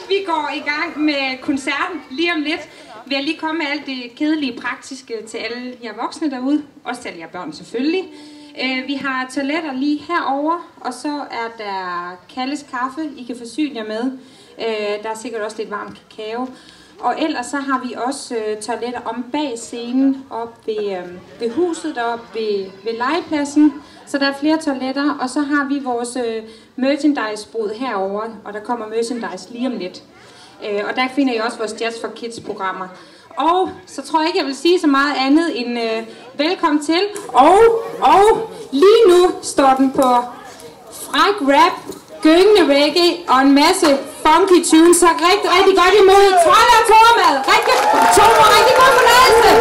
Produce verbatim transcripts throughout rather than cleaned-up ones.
Vi går i gang med koncerten lige om lidt. Vil jeg lige komme med alt det kedelige praktiske til alle jer voksne derude. Også til alle jer børn selvfølgelig. Vi har toiletter lige herover, og så er der Kalles kaffe, I kan forsyne jer med. Der er sikkert også lidt varm kakao. Og ellers så har vi også toiletter om bag scenen, op ved, ved huset, deroppe ved, ved legepladsen. Så der er flere toiletter, og så har vi vores øh, merchandise-brud herover, og der kommer merchandise lige om lidt. Øh, og der finder I også vores Jazz for Kids-programmer. Og så tror jeg ikke, jeg vil sige så meget andet end øh, velkommen til. Og, og lige nu står den på fræk rap, gyngende reggae og en masse funky tunes. Så rigtig, rigtig godt imod Trolle og Tormad. Rigtig, Tormad, rigtig god fornøjelse.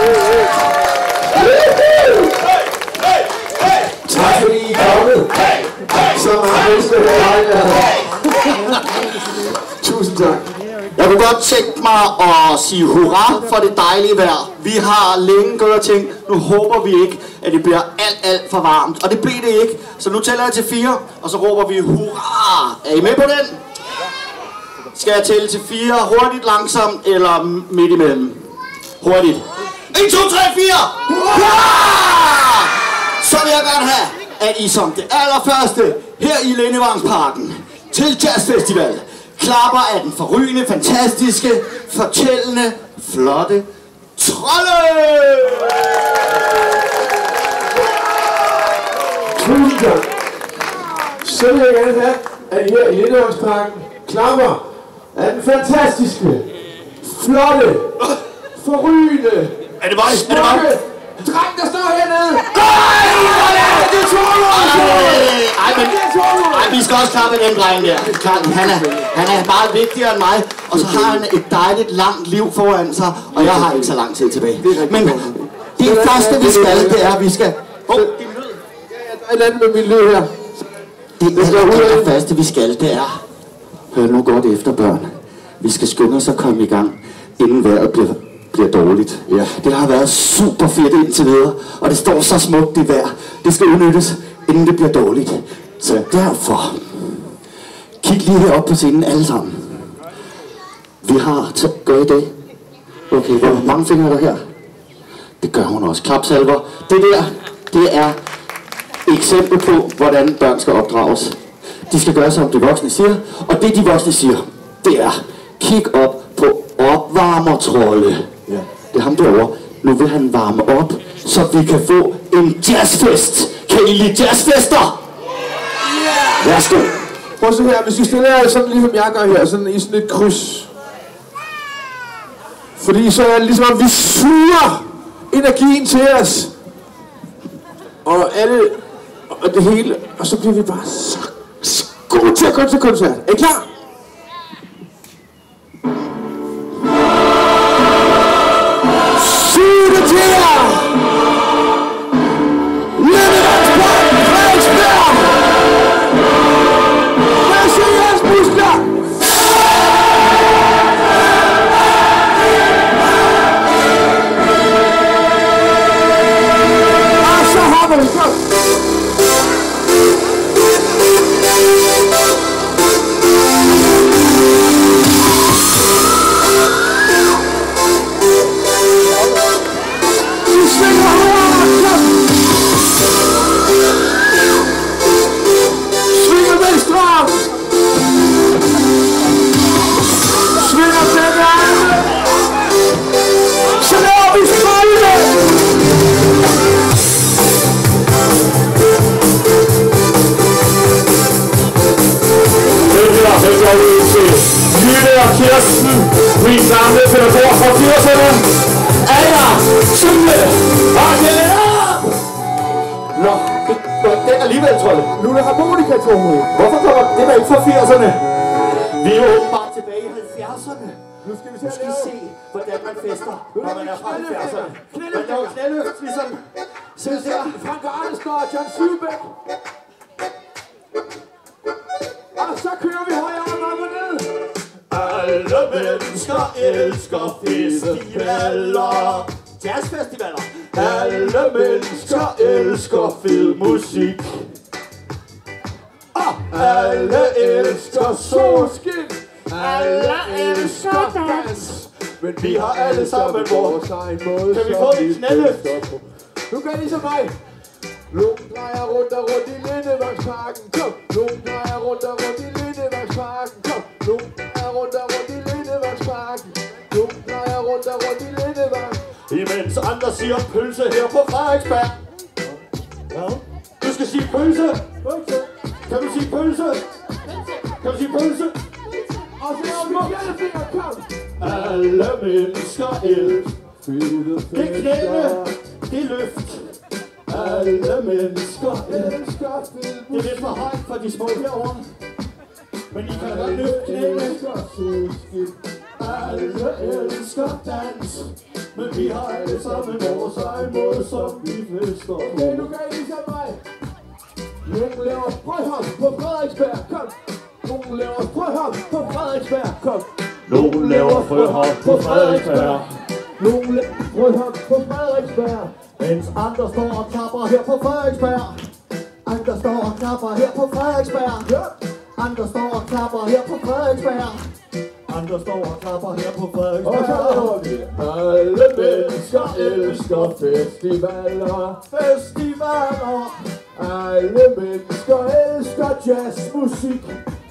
Tak fordi I er kommet. Så meget bedste her. Tusind tak. Jeg kunne godt tænke mig at sige hurra for det dejlige vejr. Vi har længe gået og tænkt, nu håber vi ikke, at det bliver alt, alt for varmt. Og det blev det ikke. Så nu tæller jeg til fire, og så råber vi hurra. Er I med på den? Skal jeg tælle til fire hurtigt, langsomt eller midt imellem? Hurtigt. en, to, tre, fire! Hurra! Så vil jeg gerne have, at I som det allerførste her i Lindevangsparken til Jazzfestival klapper af den forrygende, fantastiske, fortællende, flotte Trolle! Tusind tak. Så vil jeg gerne have, at I her i Lindevangsparken klapper af den fantastiske, flotte, forrygende, Er det mig? Er det mig? dreng, der står hernede! Ej, det er Torlo! Ej, men, ej, vi skal også klappe den dreng der. Han er, han er meget vigtigere end mig, og så har han et dejligt langt liv foran sig, og jeg har ikke så lang tid tilbage. Men det første vi skal, det er, at vi skal... Åh, oh, din lyd. Ja, jeg lander med min lyd her. Det aller første vi skal, det er... Hør nu godt efter, børn. Vi skal skynde os at komme i gang, inden vejret bliver... bliver dårligt. Ja. Det har været super fedt indtil videre, og det står så smukt i vejr. Det skal udnyttes, inden det bliver dårligt. Så ja. Derfor, kig lige herop på scenen alle sammen. Vi har, gør I det? Okay, hvor mange fingre er der her? Det gør hun også. Klapsalver. Det der, det er eksempel på, hvordan børn skal opdrages. De skal gøre, som de voksne siger, og det de voksne siger, det er, kig op på opvarmertrolde. Ja. Det er ham derovre. Nu vil han varme op, så vi kan få en jazzfest. Kan I lide jazzfester? Yeah. Værsgo. Prøv at se her, hvis I stiller jer sådan ligesom jeg gør her, sådan i sådan et kryds. Fordi så er det ligesom, at vi suger energien til os. Og alle, og det hele, og så bliver vi bare så, så gode til at gå til koncert. Er I klar? Min gamle pædagog fra firserne. Anna, Sune og Helena. Nå, det var den alligevel, Trolle. Nu er der harmonika, Tormo. Hvorfor kommer det der ikke fra firserne? Vi er åbenbart tilbage i halvfjerdserne. Nu skal vi Nu skal vi se, hvordan man fester, når man er fra halvfjerdserne. Man laver knæløft, ligesom... Se her. Frank Arnesgaard og John Sylbæk. Og så kører vi højere op og ned. Alle mennesker elsker festivaler. Jazzfestivaler. Alle mennesker elsker fed musik. Og alle elsker solskin. Alle elsker dans, men vi har alle sammen vores egen måde. Kan vi få en knæløft? Nu gør I ligesom mig. Lungen drejer rundt og rundt i Lindevangsparken. Kom! Lungen drejer rundt og rundt i Lindevangsparken. Kom! Lungen drejer rundt og rundt i Lindevangsparken. Lungen drejer rundt og rundt i Lindevang. Imens andre siger pølse her på Frederiksberg. Ja. Du skal sige pølse. Pølse. Kan du sige pølse? Kan du sige pølse? Og så laver vi fjeldefinger, kom! Alle mennesker elsker. Det er knæene, det er løft. Alle mennesker elsker. Det er lidt for højt for de små herovre. Men I kan godt løfte knæene. Alle elsker dans. Men vi har alle sammen vores egen måde, som vi fester. Okay, nu gør I ligesom mig. Nogen laver frøhop på Frederiksberg, kom! Nogen laver frøhop på Frederiksberg, kom! Nogen laver frøhop på Frederiksberg. Nogen laver frøhop på Frederiksberg. Mens andre står og klapper her på Frederiksberg. Andre står og klapper her på Frederiksberg. Andre står og klapper her på Frederiksberg. Andre står og klapper her på Frederiksberg. Og så laver vi. Alle mennesker elsker festivaler. Festivaler. Alle mennesker elsker jazzmusik.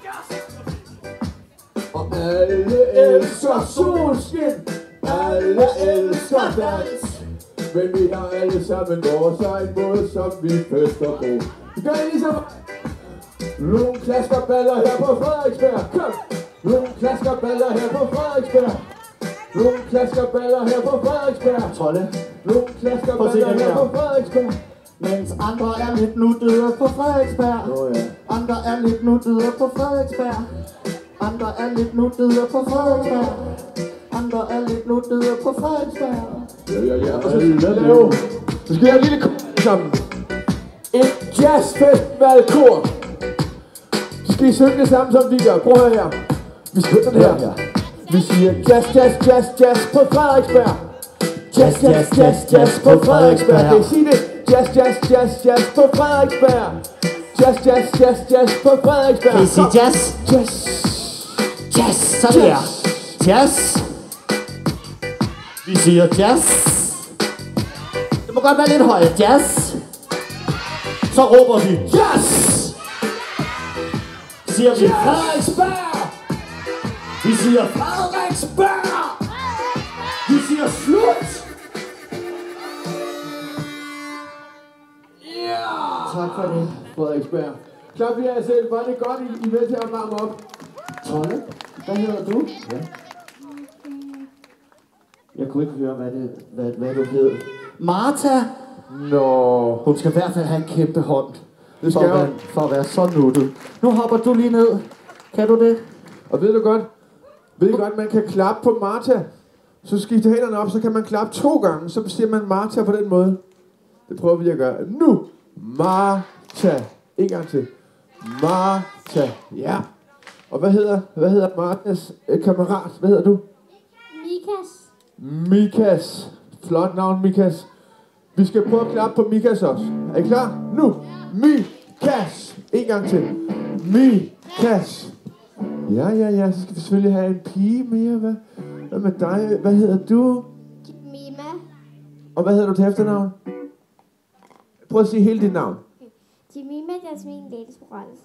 Og alle elsker solskin. Alle elsker dans. Men vi har alle sammen vores egen måde, som vi fester på. Vi gør det ligesom. Nogle klasker baller her på Frederiksberg. Kom! Nogle klasker baller her på Frederiksberg. Nogle klasker baller her på Frederiksberg. Tolle. Nogle klasker baller her på Frederiksberg. Mens andre er lidt nuttede på Frederiksberg. Nå ja. Andre er lidt nuttede på Frederiksberg. Andre er lidt nuttede på Frederiksberg. Andre er lidt nuttede på Frederiksberg. Ja, ja, ja. Og så skal vi lave. Så skal vi have en lille kor sammen. Et jazzfestivalkor. Så skal I synge det samme, som de gør. Prøv at høre her. Vi synger sådan her. Ja. Vi siger jazz, jazz, jazz, jazz på Frederiksberg. Jazz, jazz, jazz, jazz på Frederiksberg. Kan I sige det? Jazz, jazz, jazz, jazz på Frederiksberg. Jazz, jazz, jazz, jazz på Frederiksberg. Kan I sige jazz? Jazz. Jazz, sådan der. Jazz. Vi siger jazz. Det må godt være lidt højt. Jazz. Så råber vi jazz. Siger vi Frederiksberg. Vi siger Frederiksberg. Vi siger slut. Ja. Tak for det. Frederiksberg. Klap lige af jer selv. Var det godt, I, I med til at varme op? Tolle, hvad hedder du? Ja. Jeg kunne ikke høre, hvad, det, hvad, hvad du hed. Martha. Nå. Hun skal i hvert fald have en kæmpe hånd. Det for, skal at være, for at være så nuttet. Nu hopper du lige ned. Kan du det? Og ved du godt, ved du godt, man kan klappe på Martha. Så skifter hænderne op, så kan man klappe to gange. Så siger man Martha på den måde. Det prøver vi at gøre. Nu. Martha. En gang til. Martha. Ja. Og hvad hedder, hvad hedder Marthas øh, kammerat? Hvad hedder du? Mikas. Mikas. Flot navn, Mikas. Vi skal prøve at klappe på Mikas også. Er I klar? Nu. Mikas. En gang til. Mikas. Ja, ja, ja. Så skal vi selvfølgelig have en pige mere. Hvad, hvad med dig? Hvad hedder du? Mima. Og hvad hedder du til efternavn? Prøv at sige hele dit navn. Jemima Jasmin Ladies Morales.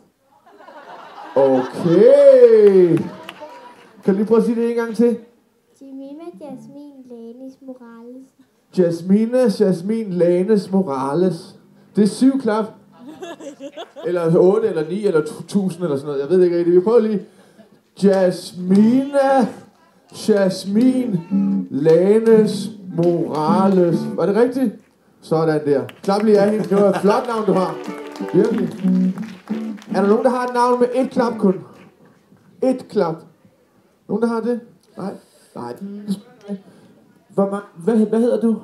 Okay. Kan du lige prøve at sige det en gang til? Jemima Jasmin Ladies Morales. Jasmina Jasmin Lanes Morales. Det er syv klap. Eller otte, eller ni, eller tusind, eller sådan noget. Jeg ved ikke rigtigt. Vi prøver lige. Jasmina Jasmin Lanes Morales. Var det rigtigt? Sådan der. Klap lige af hende. Det var et flot navn, du har. Virkelig. Er der nogen, der har et navn med et klap kun? Et klap. Nogen, der har det? Nej. Nej. Hvor man, hvad, hvad hedder du?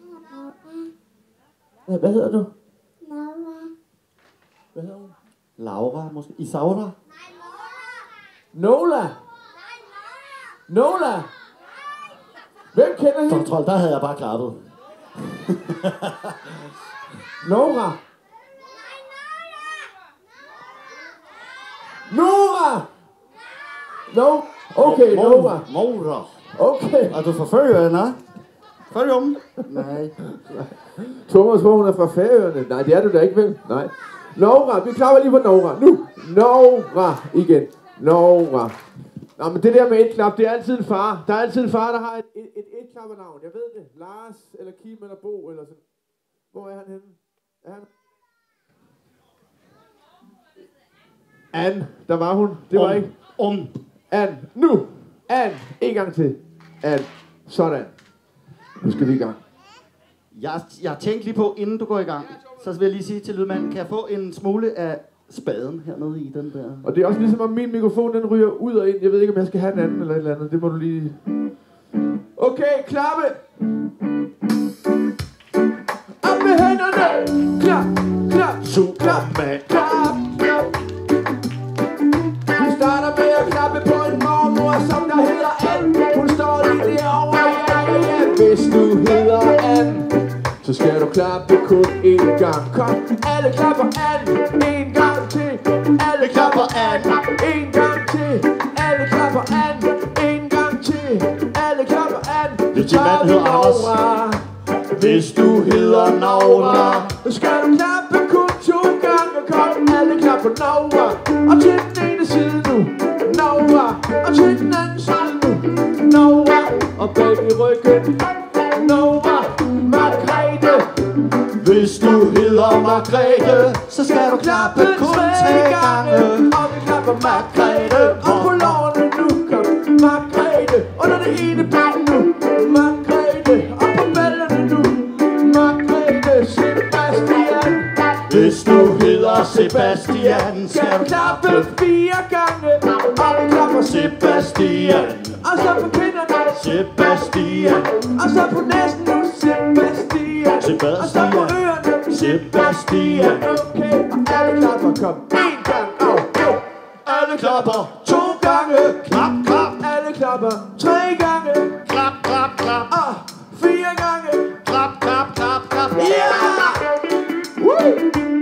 Hvad, hvad hedder du? Laura. Hvad hedder hun? Laura, måske. Isaura? Nola. Nola. Hvem kender hende? Kontrol, der havde jeg bare klappet. Nora. Nora. No? Okay, Nora. Nora. Okay. Er du fra Færøerne? Færøerne? Nej. Thomas tror, hun er fra Færøerne. Nej, det er du da ikke, vel? Nej. Nora, vi klapper lige på Nora. Nu. Nora igen. Nora. Nå, men det der med et klap, det er altid en far. Der er altid en far, der har et, et, et, et klappernavn. Jeg ved det. Lars, eller Kim, eller Bo, eller sådan. Hvor er han henne? Er han? Ann, der var hun. Det var om, ikke. Om. Ann, nu. Ann, en gang til. Ann, sådan. Nu skal vi i gang. Jeg, jeg tænkte lige på, inden du går i gang, så vil jeg lige sige til lydmanden, kan jeg få en smule af spaden hernede i den der? Og det er også ligesom, om min mikrofon den ryger ud og ind. Jeg ved ikke, om jeg skal have en anden eller et eller andet. Det må du lige... Okay, klappe! Op med hænderne! Klap, klap, klap, klap, klap. Vi starter med at klappe på en mormor, som der hedder Ann. Hun står lige derovre, ja, ja, ja. Hvis du hedder Ann, så skal du klappe kun én gang. Kom, alle klapper Ann, én gang til. Alle klapper Ann, én gang til. Alle klapper Ann, én gang til. Alle klapper Ann. Det til mand hedder Anders. Hvis du hedder Nora, så skal du klappe kun to gange. Kom, alle klapper Nora. Og til den ene side nu, Nora. Og til den anden side nu, Nora. Og bag i ryggen, Nora. Margrethe. hvis du hedder Margrethe, så skal du klappe kun tre gange. Og vi klapper Margrethe. Og på lårene nu, kom Margrethe. Under det ene ben nu, Margrethe. Og på ballerne nu, Margrethe. Sebastian. Hvis du hedder Sebastian, skal du klappe fire gange. Og vi klapper Sebastian. Og så på kinderne, Sebastian. og så på næsen nu, Sebastian. Sebastian. Og så på ørerne, Sebastian. Okay, og alle klapper, kom en gang, og to. Alle klapper to gange. Klap, klap. Alle klapper tre gange, Klap, klap, klap. og fire gange. Klap, klap, klap, klap. Ja! Woo!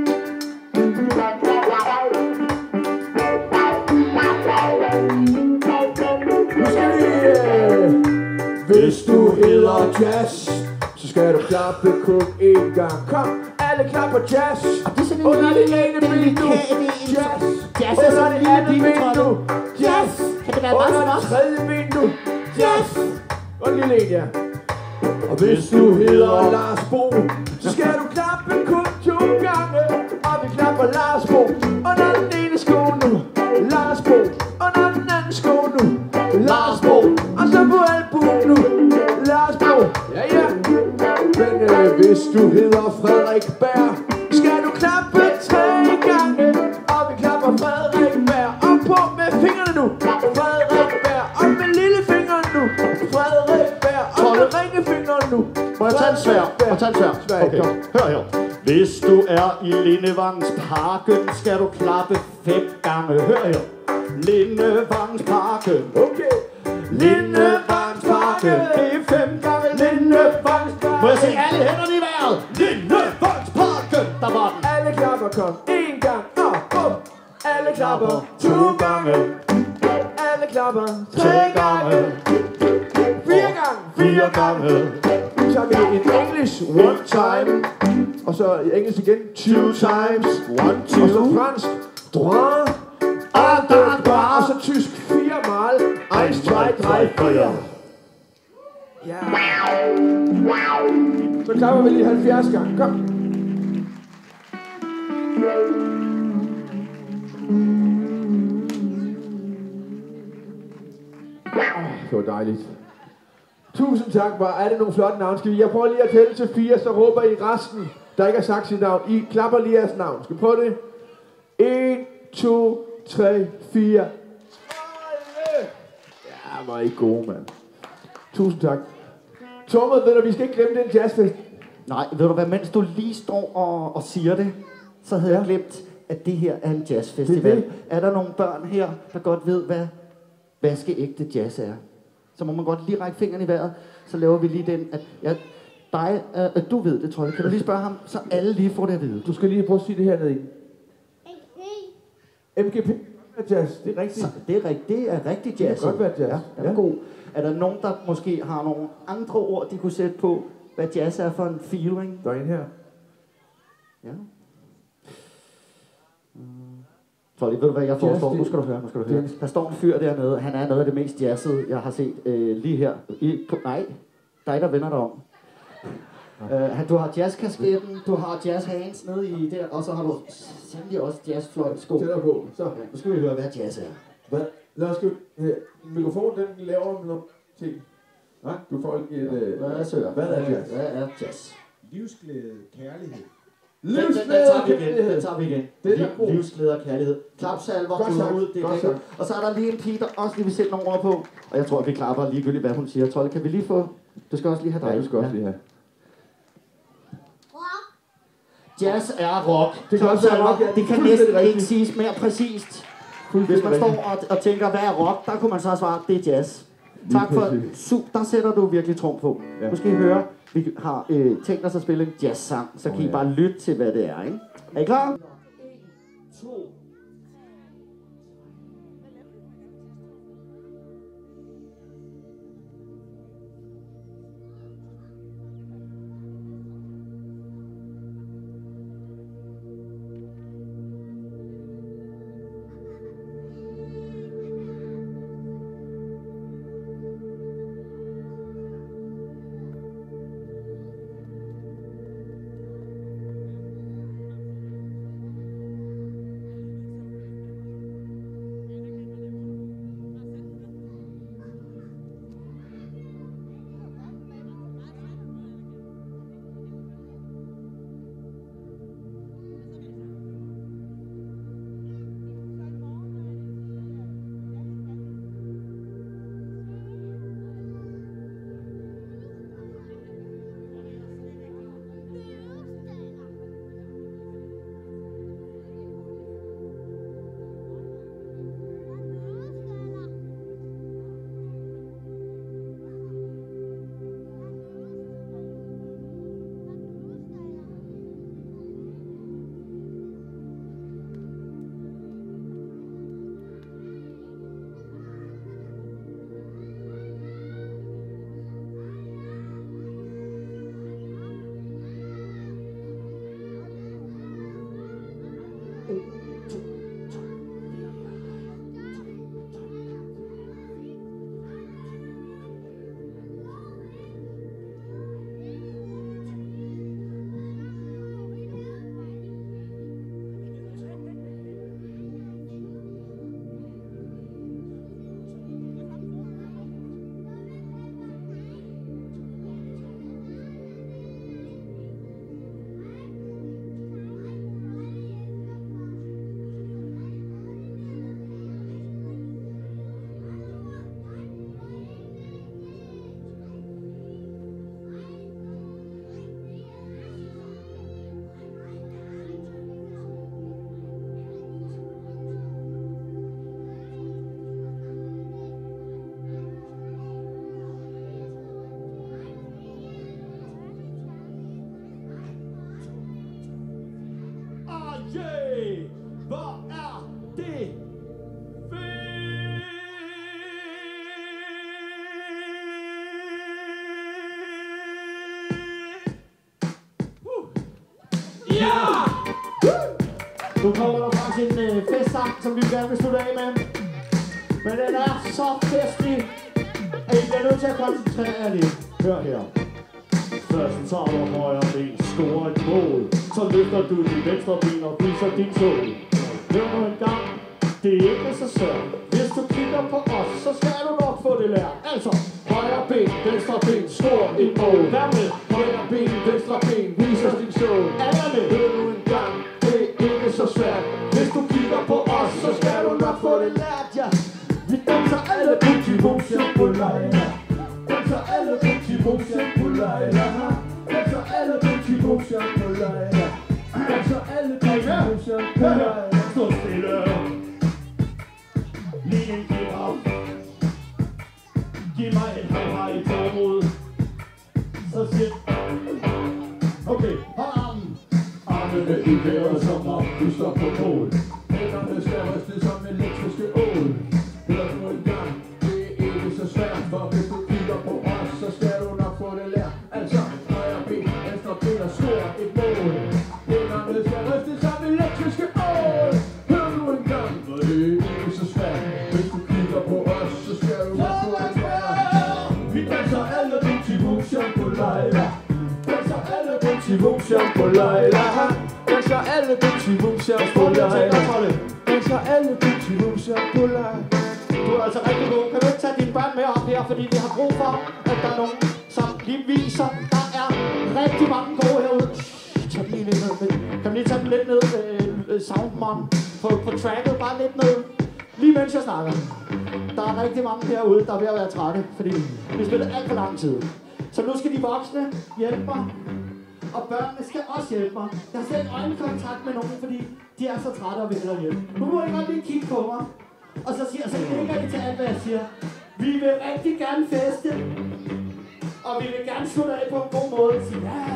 Nu skal vi, øh, hvis du hedder Jazz, så skal du klappe kun én gang. Kom, alle klapper Jazz. Under det ene ben nu, Jazz. Jazz er Under sådan det en andet lille ben nu, Jazz. Kan det være meget Under det småt? tredje ben nu, Jazz. Og en lille en, ja. Og hvis du hedder Lars Bo, så skal du klappe kun to gange. Og vi klapper Lars Bo. Under den ene sko nu, Lars Bo. Under den anden sko nu, Lars Bo. Og så på albuen nu, Lars Bo. Ja, ja. Men øh, hvis du hedder Frederik Berg, skal du klappe tre gange. Og vi klapper Frederik Berg. Og på med fingrene nu, Frederik Berg. Og med lillefingeren nu, Frederik Berg. Og med ringefingeren nu. Må jeg tage en svær? Må jeg tage en svær? Svær, Okay, kom. hør her. Hvis du er i Lindevangsparken, skal du klappe fem gange. Hør her. Lindevangsparken. Okay. Lindevangsparken. Det er fem gange Lindevangsparken. Må jeg se alle hænderne i vejret? Lindevangsparken. Der var den. Alle klapper, kom. En gang, og bum. Alle klapper, to gange. Alle klapper, tre gange. Fire gange. Fire gange. Så har vi en English one time. Og så i engelsk igen, two times. One, Og så two. fransk, trois. Ah, da, da. Og så tysk, fire mal. Eins, zwei, drei, fire. Ja. Så klapper vi lige halvfjerds gange. Kom. Det var dejligt. Tusind tak, hvor er det nogle flotte navn. Skal vi? Jeg prøver lige at tælle til fire, så råber I resten, der ikke har sagt sit navn. I klapper lige jeres navn. Skal vi prøve det? en, to, tre, fire. Ja, hvor er I gode, mand. Tusind tak. Tormod, ved du, vi skal ikke glemme den jazzfest. Nej, ved du hvad, mens du lige står og, og siger det, så havde jeg glemt, at det her er en jazzfestival. Det Er der nogle børn her, der godt ved, hvad vaskeægte jazz er? Så må man godt lige række fingeren i vejret, så laver vi lige den, at jeg, dig, uh, du ved det, tror jeg. Kan du lige spørge ham, så alle lige får det at vide? Du skal lige prøve at sige det hernede i. M G P. Jazz, det er rigtigt. Så, det er rigtigt, det er rigtig jazz. Det kan godt være jazz. Ja, den er god. Er der nogen, der måske har nogle andre ord, de kunne sætte på, hvad jazz er for en feeling? Der er en her. Ja. Mm. Så lige ved du hvad jeg foreslår? Nu skal du høre, nu skal du høre. Der står en fyr dernede, han er noget af det mest jazzede, jeg har set øh, lige her. I, på, nej, dig der vender dig om. Uh, du har jazzkasketten, du har jazzhands nede i der, og så har du sandelig også jazzfløjtsko. Tæller på. Så. Ja, nu skal vi høre, hvad jazz er. Hvad? Lad os skrive. Mikrofonen, den laver nogle ting. Nej, du får ikke et... Øh, hvad er søger? Hvad er jazz? Hvad er jazz? Livsglæde, kærlighed. Livsglæde og kærlighed. Den tager vi igen. Det er god. Livsglæde og kærlighed. Klapsalver, godt sagt. ud, det er rigtigt. Og så er der lige en pige, der også lige vil sætte nogle ord på. Og jeg tror, at vi klapper ligegyldigt, hvad hun siger. Trolle, kan vi lige få... Du skal også lige have dig. Ja, du skal også lige have. Jazz er rock. Det kan også være rock, ja. Det kan næsten ikke siges mere præcist. Hvis man står og, og tænker, hvad er rock, der kunne man så svare, det er jazz. Tak for super, der sætter du virkelig trum på. Ja. Nu skal I høre, vi har øh, tænkt os at spille en jazzsang, så kan oh, ja. I bare lytte til, hvad det er, ikke? Er I klar? en, to. Yeah, hvor er det fedt! Ja! Nu kommer der faktisk en øh, festsang, som vi gerne vil slutte af med. Men den er så festlig, at I bliver nødt til at koncentrere jer lidt. Hør her. Først tager du højre ben, scorer et mål. Så løfter du din venstre ben og viser din tål. Hør nu en gang, det er ikke så svært. Hvis du kigger på os, så skal du nok få det lært. Altså, højre ben, venstre ben, score et mål. Dermed, højre ben, venstre ben, viser din tål. Alle med, hør nu en gang, det er ikke så svært. Hvis du kigger på os, så skal du nok få det lært, ja. Vi danser alle booty-boom, på lejre. Danser alle booty-boom, på lejre. Danser alle booty-boom, på lejre. Danser alle booty-boom, på lejre. Stå stille. Lige en giraf. Giv mig et hej i tårmod. Så shit. Okay, hold armen. Armene i vejret som om du står på mål. Hænderne skal rystes som elektrisk bumsjam på Leila. Danser alle bumsi bumsjam på Leila. Danser alle bumsi bumsjam på Leila. Du er altså rigtig god. Kan du ikke tage dine børn med op her, fordi vi har brug for, at der er nogen, som lige viser, der er rigtig mange gode herude. Tag lige lidt ned. Kan vi lige tage dem lidt ned, øh, Soundman, på, på tracket, bare lidt ned. Lige mens jeg snakker. Der er rigtig mange herude, der er ved at være trætte, fordi vi spiller alt for lang tid. Så nu skal de voksne hjælpe mig, og børnene skal også hjælpe mig. Jeg har slet ikke øjenkontakt med nogen, fordi de er så trætte og vil hellere hjælpe. Nu må I godt lige kigge på mig, og så siger så ikke I til alt, hvad jeg siger. Vi vil rigtig gerne feste, og vi vil gerne slutte af på en god måde og sige ja.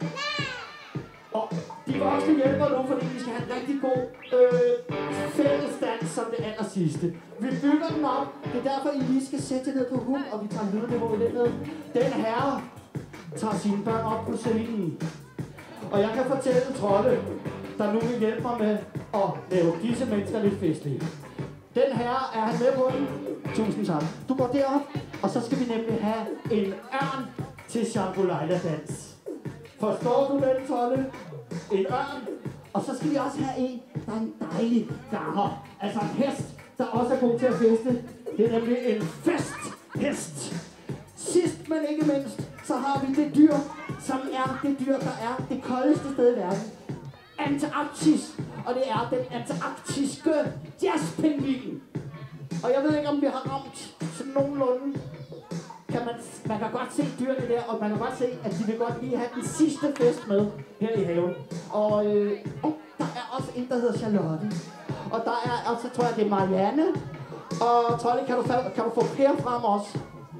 Og de voksne hjælper nu, fordi vi skal have en rigtig god øh, fællesdans som det aller sidste. Vi bygger den op. Det er derfor, I lige skal sætte ned på hund, og vi tager lydniveauet lidt ned. Den herre tager sine børn op på scenen. Og jeg kan fortælle Trolle, der nu vil hjælpe mig med at lave disse mennesker lidt festlige. Den herre, er han med på den? Tusind tak. Du går derop, og så skal vi nemlig have en ørn til Jambolaya-dans. Forstår du den, Trolle? En ørn. Og så skal vi også have en, der er en dejlig ganger. Altså en hest, der også er god til at feste. Det er nemlig en festhest. Sidst, men ikke mindst, så har vi det dyr, som er det dyr, der er det koldeste sted i verden. Antarktis. Og det er den antarktiske jazzpingvin. Og jeg ved ikke, om vi har ramt sådan nogenlunde. Kan man, man kan godt se dyrene der, og man kan godt se, at de vil godt lige have den sidste fest med her i haven. Og øh, oh, der er også en, der hedder Charlotte. Og der er også, tror jeg, det er Marianne. Og Trolle, kan du, kan du få Per frem også?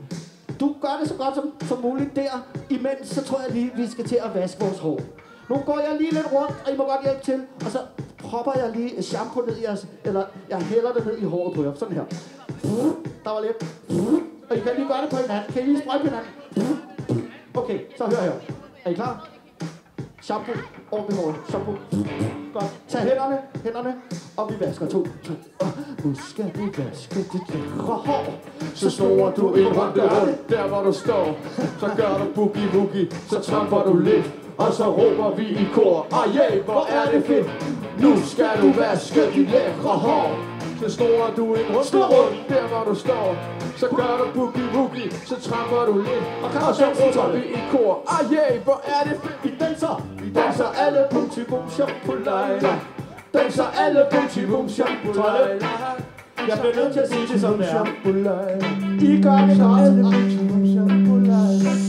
Du gør det så godt som, som muligt der. Imens, så tror jeg lige, vi skal til at vaske vores hår. Nu går jeg lige lidt rundt, og I må godt hjælpe til. Og så propper jeg lige shampoo ned i jeres, eller jeg hælder det ned i håret på jer. Sådan her. Der var lidt. Og I kan lige gøre det på hinanden. Kan I lige sprøjte på hinanden? Okay, så hør her. Er I klar? Shampoo over ved håret. Shampoo. Godt. Tag hænderne, hænderne. Og vi vasker. To, tre. Nu skal vi vaske dit lækre hår. Så snor du en runde rundt, der hvor du står. Så gør du boogie woogie, så tramper du lidt. Og så råber vi i kor, ah yeah, hvor er det fedt. Nu skal du vaske dit lækre hår. Så snor du en runde rundt, der hvor du står. Så gør du boogie woogie, så tramper du lidt. Og så råber vi i kor, ah yeah, hvor er det fedt. Vi danser, vi danser alle bumti bumsham på Leila. Danser alle bumti bumsham på Leila. jeg bliver nødt til at sige det som det er. I gør det godt.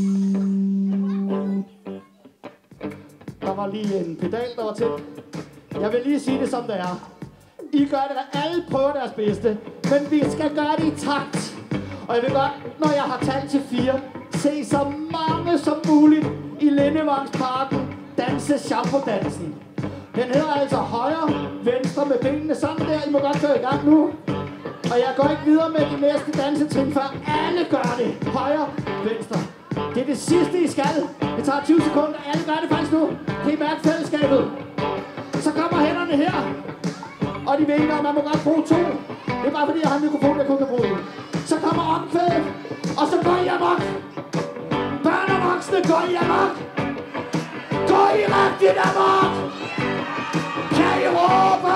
Der var lige en pedal, der var tændt. Jeg vil lige sige det som det er. I gør det, at alle prøver deres bedste. Men vi skal gøre det i takt. Og jeg vil godt, når jeg har talt til fire, se så mange som muligt i Lindevangsparken danse shampoo-dansen. Den hedder altså højre, venstre med benene sammen der. I må godt køre i gang nu. Og jeg går ikke videre med de næste dansetrin, før alle gør det. Højre, venstre. Det er det sidste, I skal. Det tager tyve sekunder. Alle gør det faktisk nu. Kan I mærke fællesskabet? Så kommer hænderne her. Og de ved, at man må godt bruge to. Det er bare fordi, jeg har en mikrofon, jeg kun kan bruge. Så kommer omkvædet. Og så går I amok. Børn og voksne, går I amok. Går I rigtigt amok. Kan I råbe?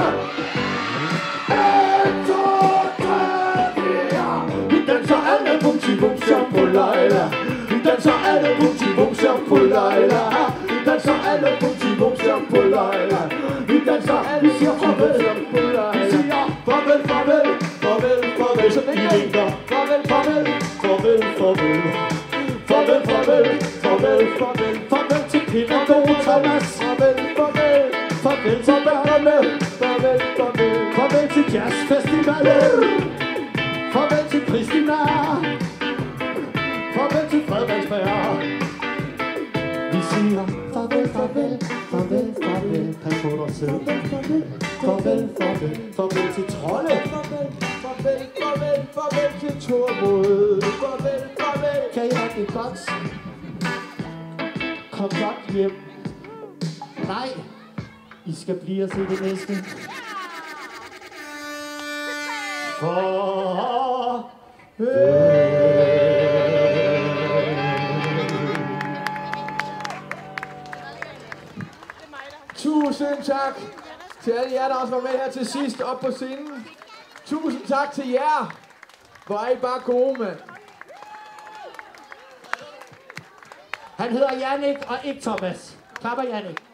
En, to, tre, fire. Vi danser alle bumti bumsham på Leila. Vi danser alle bumti bumsham på Leila. Vi danser alle bumti bumsham på Leila. Vi danser alle bumti bumsham på Leila. Vi siger farvel, farvel, farvel, farvel. Så vi vinker. Farvel, farvel, farvel, farvel. Farvel, farvel, farvel, farvel. Farvel til Pinago Thomas. Farvel, farvel, farvel til børnene. Farvel, farvel, Farvel til jazzfestivalen. Farvel til Christina. Farvel til Frederiksberg. Vi siger farvel, farvel, farvel, farvel. Pas på dig selv. Farvel, farvel, farvel til Trolle. farvel, farvel, farvel, farvel til Tormod. Farvel, farvel. Kan I have det godt? Kom godt hjem. Nej, I skal blive og se det næste. Farvel. Tusind tak til alle jer, der også var med her til sidst op på scenen. Tusind tak til jer. Hvor er I bare gode, mand. Han hedder Jannik og ikke Thomas. Klapper Jannik.